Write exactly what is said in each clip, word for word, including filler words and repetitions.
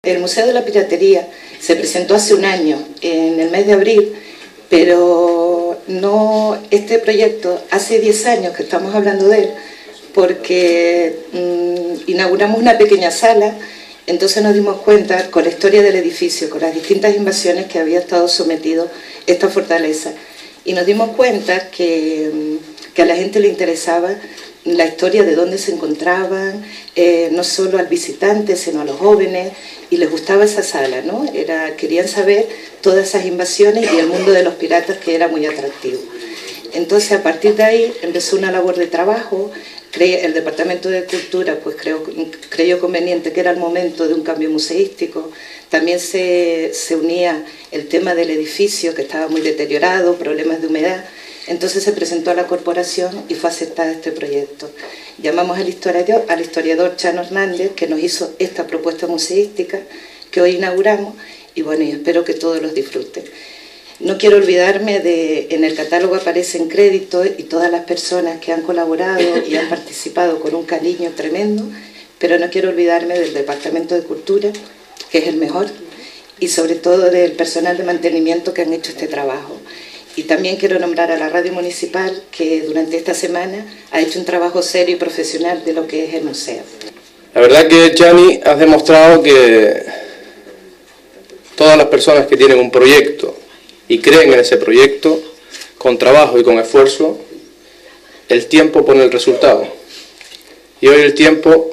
el Museo de la Piratería se presentó hace un año, en el mes de abril, pero no, este proyecto hace diez años que estamos hablando de él, porque mmm, inauguramos una pequeña sala. Entonces nos dimos cuenta, con la historia del edificio, con las distintas invasiones que había estado sometido esta fortaleza, y nos dimos cuenta que, que a la gente le interesaba la historia de dónde se encontraban, eh, no solo al visitante, sino a los jóvenes, y les gustaba esa sala, ¿no? Era, querían saber todas esas invasiones y el mundo de los piratas, que era muy atractivo. Entonces, a partir de ahí, empezó una labor de trabajo. El Departamento de Cultura pues creo, creyó conveniente que era el momento de un cambio museístico. También se, se unía el tema del edificio, que estaba muy deteriorado, problemas de humedad. Entonces se presentó a la corporación y fue aceptado este proyecto. Llamamos al historiador, al historiador Chano Hernández, que nos hizo esta propuesta museística que hoy inauguramos, y bueno, y espero que todos los disfruten. No quiero olvidarme de, en el catálogo aparecen créditos y todas las personas que han colaborado y han participado con un cariño tremendo, pero no quiero olvidarme del Departamento de Cultura, que es el mejor, y sobre todo del personal de mantenimiento que han hecho este trabajo. Y también quiero nombrar a la Radio Municipal, que durante esta semana ha hecho un trabajo serio y profesional de lo que es el museo. La verdad que, Chani, has demostrado que todas las personas que tienen un proyecto y creen en ese proyecto, con trabajo y con esfuerzo, el tiempo pone el resultado. Y hoy el tiempo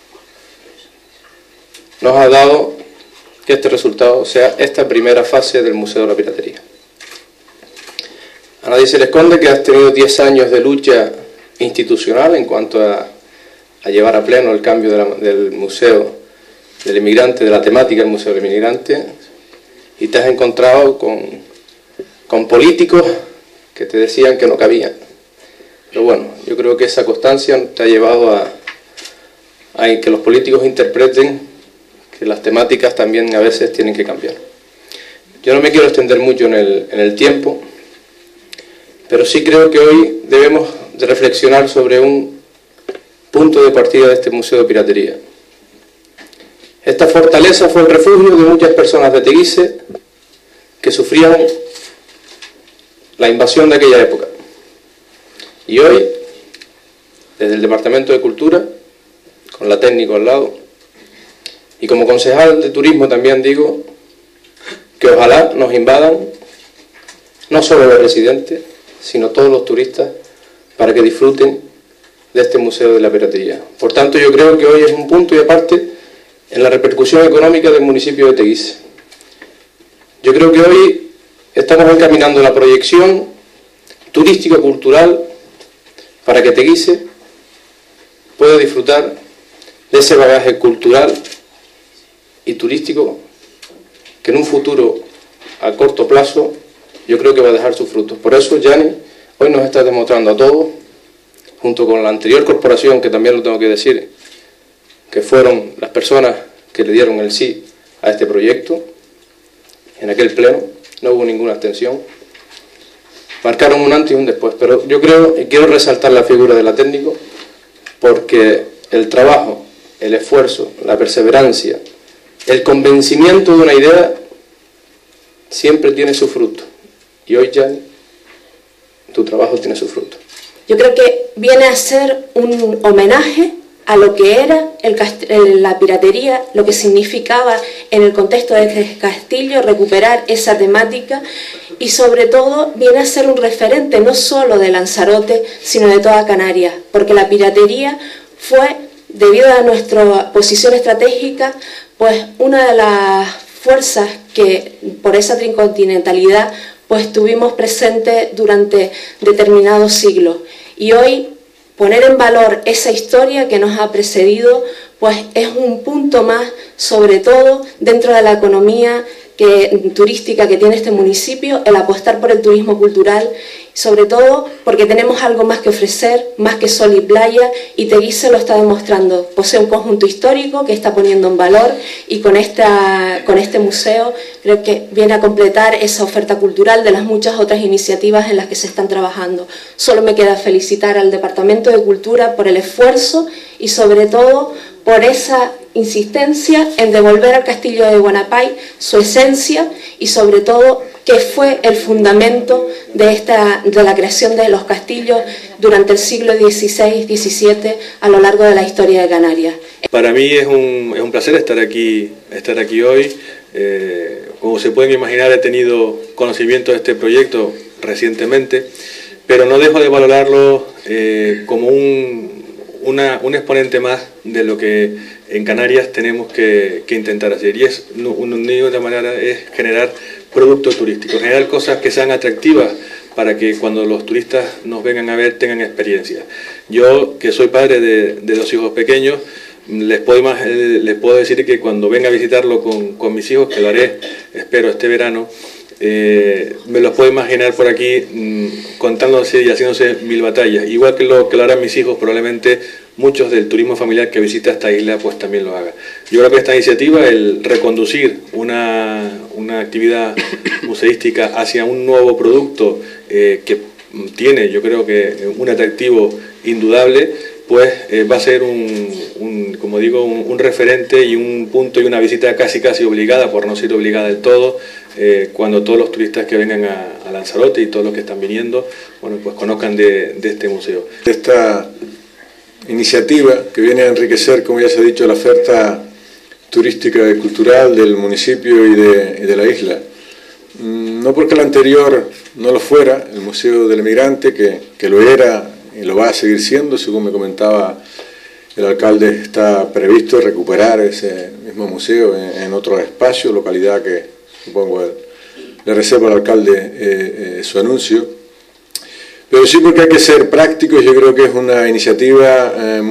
nos ha dado que este resultado sea esta primera fase del Museo de la Piratería. A nadie se le esconde que has tenido diez años de lucha institucional en cuanto a, a llevar a pleno el cambio de la, del Museo del Inmigrante, de la temática del Museo del Inmigrante, y te has encontrado con... con políticos que te decían que no cabían. Pero bueno, yo creo que esa constancia te ha llevado a, a que los políticos interpreten que las temáticas también a veces tienen que cambiar. Yo no me quiero extender mucho en el, en el tiempo, pero sí creo que hoy debemos de reflexionar sobre un punto de partida de este Museo de Piratería. Esta fortaleza fue el refugio de muchas personas de Teguise que sufrían la invasión de aquella época. Y hoy, desde el Departamento de Cultura, con la técnico al lado, y como concejal de turismo también digo que ojalá nos invadan no solo los residentes, sino todos los turistas, para que disfruten de este Museo de la Piratería. Por tanto, yo creo que hoy es un punto y aparte en la repercusión económica del municipio de Teguise. Yo creo que hoy estamos encaminando la proyección turístico-cultural para que Teguise pueda disfrutar de ese bagaje cultural y turístico que en un futuro a corto plazo yo creo que va a dejar sus frutos. Por eso, Gianni, hoy nos está demostrando a todos, junto con la anterior corporación, que también lo tengo que decir, que fueron las personas que le dieron el sí a este proyecto, en aquel pleno, no hubo ninguna abstención, marcaron un antes y un después, pero yo creo y quiero resaltar la figura de la técnico, porque el trabajo, el esfuerzo, la perseverancia, el convencimiento de una idea siempre tiene su fruto, y hoy, Gianni, tu trabajo tiene su fruto. Yo creo que viene a ser un homenaje a lo que era el la piratería, lo que significaba en el contexto de este castillo recuperar esa temática, y sobre todo viene a ser un referente no solo de Lanzarote, sino de toda Canarias, porque la piratería fue, debido a nuestra posición estratégica, pues una de las fuerzas que por esa tricontinentalidad pues tuvimos presente durante determinados siglos. Y hoy poner en valor esa historia que nos ha precedido pues es un punto más, sobre todo dentro de la economía que, turística que tiene este municipio, el apostar por el turismo cultural, sobre todo porque tenemos algo más que ofrecer, más que sol y playa, y Teguise lo está demostrando. Posee un conjunto histórico que está poniendo en valor, y con, esta, con este museo creo que viene a completar esa oferta cultural de las muchas otras iniciativas en las que se están trabajando. Solo me queda felicitar al Departamento de Cultura por el esfuerzo y sobre todo por esa insistencia en devolver al castillo de Guanapay su esencia y sobre todo que fue el fundamento de, esta, de la creación de los castillos durante el siglo dieciséis diecisiete a lo largo de la historia de Canarias. Para mí es un, es un placer estar aquí, estar aquí hoy. Eh, como se pueden imaginar, he tenido conocimiento de este proyecto recientemente, pero no dejo de valorarlo eh, como un, una, un exponente más de lo que en Canarias tenemos que, que intentar hacer, y es, no, de otra manera, es generar productos turísticos, generar cosas que sean atractivas para que cuando los turistas nos vengan a ver tengan experiencia. Yo, que soy padre de, de dos hijos pequeños, les puedo, les puedo decir que cuando venga a visitarlo con, con mis hijos, que lo haré, espero, este verano, eh, me los puedo imaginar por aquí mmm, contándose y haciéndose mil batallas. Igual que lo, que lo harán mis hijos, probablemente muchos del turismo familiar que visita esta isla pues también lo haga. Yo creo que esta iniciativa, el reconducir una, una actividad museística hacia un nuevo producto eh, que tiene, yo creo que un atractivo indudable, pues eh, va a ser un, un como digo, un, un referente y un punto y una visita casi casi obligada, por no ser obligada del todo, eh, cuando todos los turistas que vengan a, a Lanzarote y todos los que están viniendo, bueno, pues conozcan de, de este museo. Esta iniciativa que viene a enriquecer, como ya se ha dicho, la oferta turística y cultural del municipio y de, y de la isla. No porque el anterior no lo fuera, el Museo del Emigrante, que, que lo era y lo va a seguir siendo, según me comentaba el alcalde, está previsto recuperar ese mismo museo en, en otro espacio, localidad que supongo le reserva al alcalde eh, eh, su anuncio. Pero sí porque hay que ser prácticos. Yo creo que es una iniciativa eh,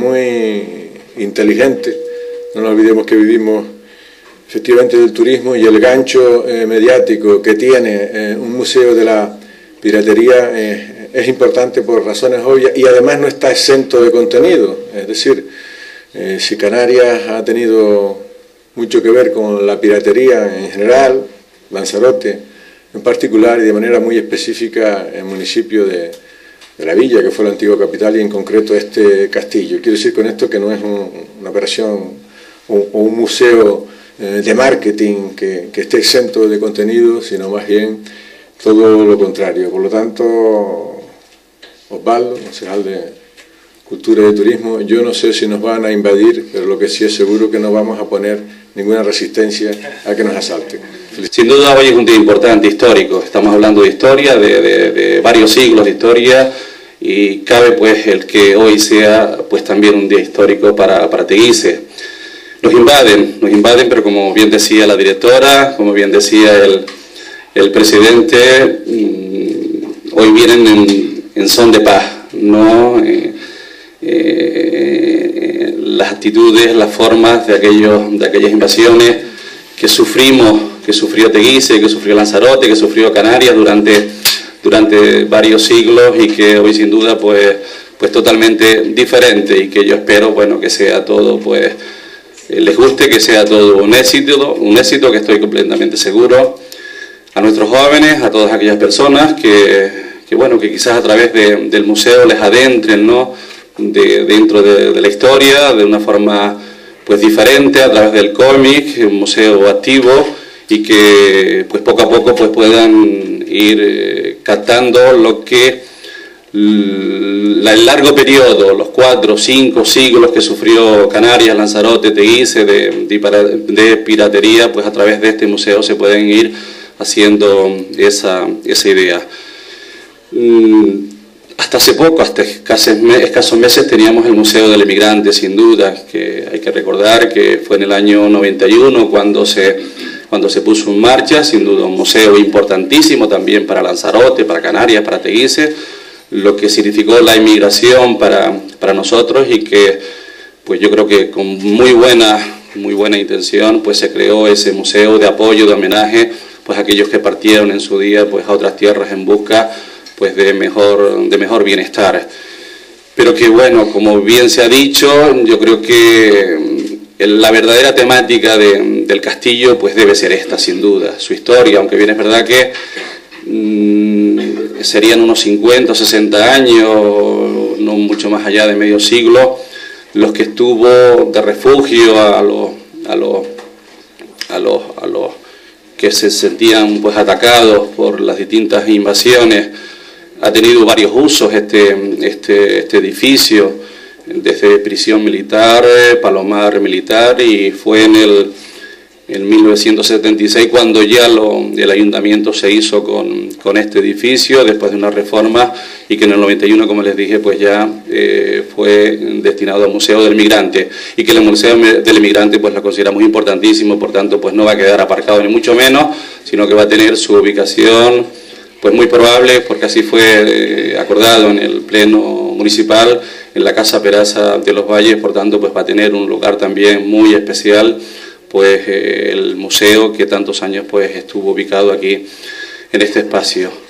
muy inteligente. No nos olvidemos que vivimos efectivamente del turismo, y el gancho eh, mediático que tiene eh, un museo de la piratería eh, es importante por razones obvias, y además no está exento de contenido. Es decir, eh, si Canarias ha tenido mucho que ver con la piratería en general, Lanzarote en particular, y de manera muy específica el municipio de, de La Villa, que fue la antigua capital, y en concreto este castillo. Quiero decir con esto que no es un, una operación o, o un museo eh, de marketing que, que esté exento de contenido, sino más bien todo lo contrario. Por lo tanto, Osvaldo, concejal de Cultura y de Turismo, yo no sé si nos van a invadir, pero lo que sí es seguro que no vamos a poner ninguna resistencia a que nos asalten. Sin duda hoy es un día importante, histórico. Estamos hablando de historia, de, de, de varios siglos de historia, y cabe pues el que hoy sea pues también un día histórico para, para Teguise. Nos invaden, nos invaden, pero como bien decía la directora, como bien decía el, el presidente, hoy vienen en, en son de paz, ¿no? Eh, eh, las actitudes, las formas de, aquellos, de aquellas invasiones que sufrimos, que sufrió Teguise, que sufrió Lanzarote, que sufrió Canarias durante, durante varios siglos, y que hoy sin duda pues, pues totalmente diferente, y que yo espero bueno, que sea todo, pues les guste, que sea todo un éxito, un éxito que estoy completamente seguro. A nuestros jóvenes, a todas aquellas personas que, que bueno, que quizás a través de, del museo les adentren, ¿no? de, dentro de, de la historia, de una forma pues diferente, a través del cómic, un museo activo, y que pues poco a poco pues puedan ir eh, captando lo que la, el largo periodo, los cuatro, cinco siglos que sufrió Canarias, Lanzarote, Teguise de, de, de piratería, pues a través de este museo se pueden ir haciendo esa, esa idea. Hasta hace poco, hasta escasos meses, teníamos el Museo del Emigrante, sin duda, que hay que recordar que fue en el año noventa y uno cuando se, cuando se puso en marcha, sin duda un museo importantísimo también para Lanzarote, para Canarias, para Teguise, lo que significó la inmigración para, para nosotros, y que pues yo creo que con muy buena, muy buena intención pues se creó ese museo de apoyo, de homenaje pues a aquellos que partieron en su día pues a otras tierras en busca pues de mejor, de mejor bienestar. Pero que bueno, como bien se ha dicho, yo creo que la verdadera temática de, del castillo pues debe ser esta, sin duda, su historia, aunque bien es verdad que mmm, serían unos cincuenta o sesenta años, no mucho más allá de medio siglo, los que estuvo de refugio a los, a los, a los, a los que se sentían pues atacados por las distintas invasiones. Ha tenido varios usos este, este, este edificio, desde prisión militar, palomar militar, y fue en el en mil novecientos setenta y seis cuando ya lo, el ayuntamiento se hizo con, con este edificio después de una reforma, y que en el noventa y uno, como les dije, pues ya eh, fue destinado al Museo del Migrante, y que el Museo del Migrante pues lo consideramos importantísimo, por tanto pues no va a quedar aparcado ni mucho menos, sino que va a tener su ubicación pues muy probable, porque así fue eh, acordado en el pleno municipal, en la Casa Peraza de los Valles. Por tanto pues va a tener un lugar también muy especial, pues eh, el museo que tantos años pues estuvo ubicado aquí en este espacio.